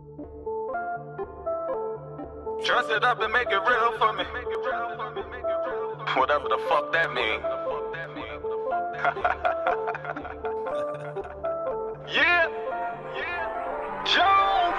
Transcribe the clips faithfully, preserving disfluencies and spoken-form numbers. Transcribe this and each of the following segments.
Dress it up and make it real for me. Whatever the fuck that mean. Yeah, yeah, Jones.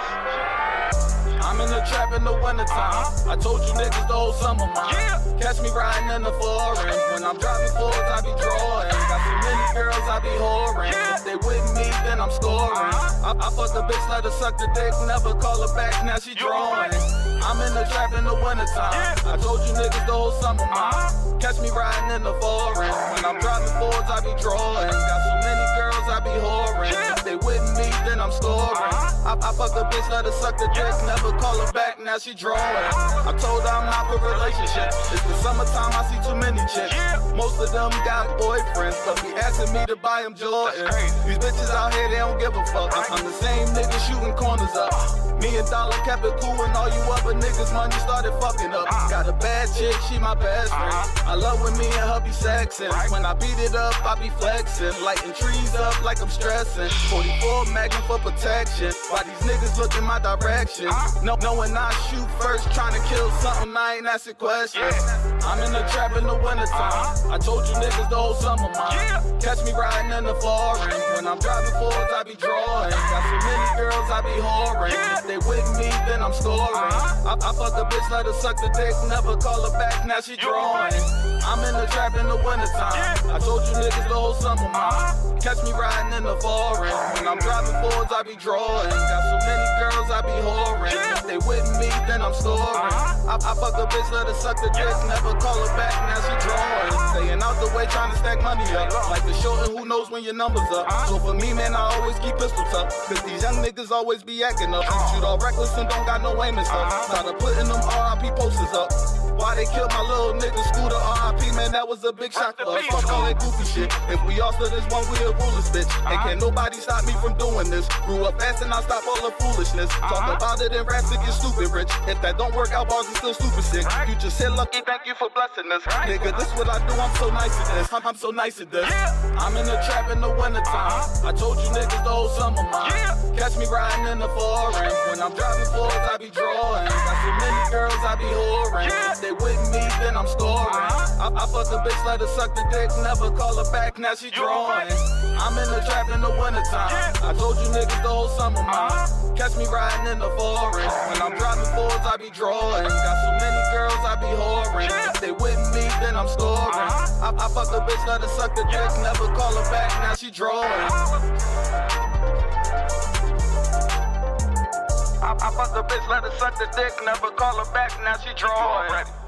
I'm in the trap in the wintertime. I told you niggas the whole summer mine. Yeah. Catch me riding in the foreign. When I'm driving forwards, I be drawing. Got so many girls, I be whoring. Yeah. If they with me, then I'm scoring. Uh-huh. I, I fuck a bitch, let her suck the dick, never call her back, now she drawing. I'm in the trap in the wintertime. Yeah. I told you niggas the whole summer mine. Uh-huh. Catch me riding in the foreign. When I'm driving forwards, I be drawing. Got so many girls, I be whoring. Yeah. If they with me, then I'm scoring. Uh-huh. I, I fuck a bitch, let her suck the dick, never call her back, now she drawing. I told her I'm not for relationship. It's the summertime, I see too many chicks. Most of them got boyfriends, but be asking me to buy them Jordans. These bitches out here, they don't give a fuck. I'm the same nigga shooting corners up. Me and Dollar kept it cool when all you other niggas money started fucking up. Got a bad chick, she my best friend. I love when me and her be sexing. When I beat it up, I be flexing. Lighting trees up like I'm stressing. forty-four Magnum for protection. Why these niggas look in my direction? No, knowing I shoot first, trying to kill something, I ain't asking questions. I'm in the trap in the wintertime. I told you niggas the whole summer mine. Catch me riding in the foreign. When I'm driving forwards, I be drawing. Got so many girls, I be whoring. If they with me, then I'm scoring. I, I fuck a bitch, let her suck the dick, never call her back, now she drawing. I'm in the trap in the wintertime. I told you niggas the whole summer mine. Catch me riding in the foreign. When I'm driving forwards, I be drawing. Got so many girls, I be whoring. If they with me, then I'm scoring. I, I fuck a bitch, let her suck the dick, never call her back, now she drawing. Staying out the way, trying to stack money up. Like the short and who knows when your number's up. So for me, man, I always keep pistol tucked. Cause these young niggas always be acting up. Shoot all reckless and don't got no aim and stuff. Started putting them R I P posters up. Why they killed my little nigga Scooter R I P, man, that was a big shock for us. Fuck all that goofy shit. If we all stood as one, we a rulers, bitch. And can't nobody stop me from doing this. Grew up fast and I stopped all the foolishness. Talk about it and raps to get stupid rich. If that don't work out, bars is still stupid sick. You just hit lucky, thank you for blessing us. Nigga, this what I do, I'm so nice at this. I'm, I'm so nice at this. I'm in the trap in the wintertime. I told you niggas the whole summer mine. Catch me riding in the foreign. When I'm driving forwards, I be drawing. Got so many girls, I be whoring. If they with me, then I'm scoring. I, I fuck a bitch, let her suck the dick, never call her back, now she drawing. I'm in the trap in the wintertime. I told you niggas the whole summer mine. Catch me riding in the foreign. When I'm driving forwards, I be drawing. Got so many girls, I be whoring. If they with me, then I'm scoring. I, I fuck a bitch, let her suck the dick, never call her back, now she drawing. I, I fuck a bitch, let her suck the dick, never call her back, now she drawing.